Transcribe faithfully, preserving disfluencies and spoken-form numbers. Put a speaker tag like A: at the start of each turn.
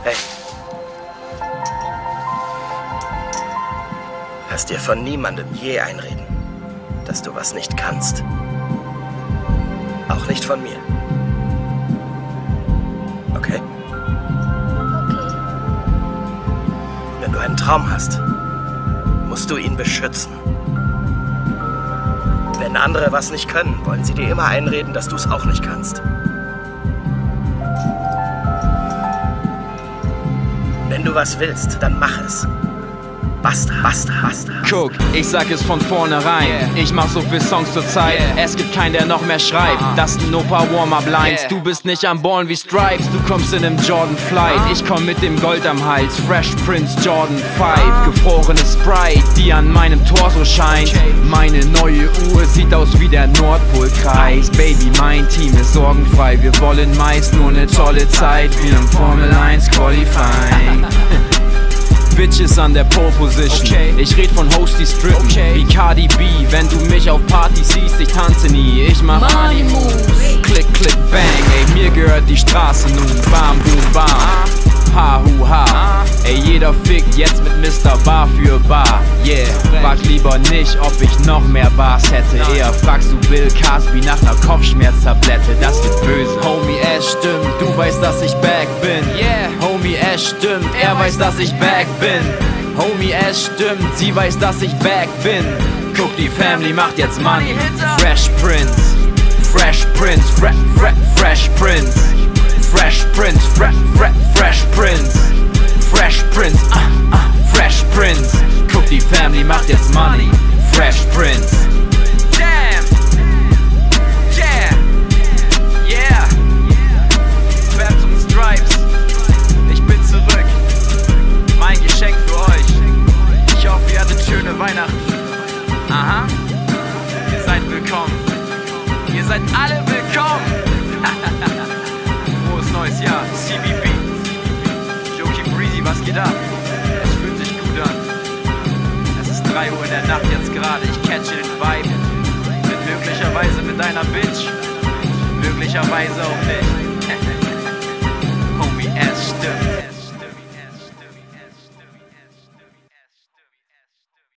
A: Hey. Lass dir von niemandem je einreden, dass du was nicht kannst. Auch nicht von mir. Okay?
B: Okay.
A: Wenn du einen Traum hast, musst du ihn beschützen. Wenn andere was nicht können, wollen sie dir immer einreden, dass du es auch nicht kannst. Wenn du was willst, dann mach es. Basta, basta, basta.
C: Guck, ich sag es von vornherein. Yeah. Ich mach so viel Songs zur Zeit. Yeah. Es gibt keinen, der noch mehr schreibt. Uh -huh. Das sind nur paar Warm-Up-Lines. Yeah. Du bist nicht am Ballen wie Stripes. Du kommst in nem Jordan Flight. Uh -huh. Ich komm mit dem Gold am Hals. Fresh Prince Jordan fünf. Uh -huh. Gefrorene Sprite, die an meinem Torso scheint. Okay. Meine neue Uhr sieht aus wie der Nordpolkreis. Baby, mein Team ist sorgenfrei. Wir wollen meist nur ne tolle Zeit wie im Formel eins Qualifying. Bitches an der Pole Position. Okay. Ich red von Hosties strippen, okay. Wie Cardi B. Wenn du mich auf Partys siehst, ich tanze nie. Ich mach Money Moves. Klick, klick, bang. Ey, mir gehört die Straße nun. Bam, boom, bam. Ha, hu, ha. Ey, jeder fickt jetzt mit Mister Bar für Bar. Yeah, frag lieber nicht, ob ich noch mehr Bars hätte. Eher fragst du Bill Cosby nach ner Kopfschmerztablette. Das wird böse. Homie, es stimmt, du weißt, dass ich back bin. Yeah, Homie, es stimmt, er weiß, dass ich back bin. Homie, es stimmt, sie weiß, dass ich back bin. Guck, die Family macht jetzt Money. Fresh Prince, Fresh Prince, fre fre Fresh Prince. Fresh Prince, fre fre Fresh Prince. Fresh Prince, ah, ah, Fresh Prince. Guck, die Family macht jetzt Money. Fresh Prince. Damn. Yeah. Yeah. Fabs und Stripes. Ich bin zurück. Mein Geschenk für euch. Ich hoffe, ihr hattet schöne Weihnachten. Aha. Ihr seid willkommen. Ihr seid alle willkommen. Frohes neues Jahr. C B B. Joki Breezy, was geht ab? Es fühlt sich gut an. Es ist drei Uhr in der Nacht jetzt gerade. Ich catche den Vibe. Bin möglicherweise mit deiner Bitch. Möglicherweise auch nicht. Homie, es stimmt.